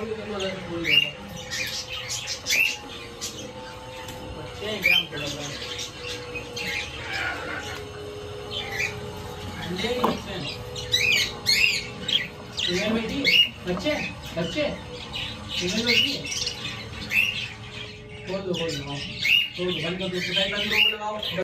बच्चे क्या हम लग रहा है अंडे फीमेल बैठी बच्चे बच्चे फीमेल बैठी है खोल दो बंद कर दो लगाओ।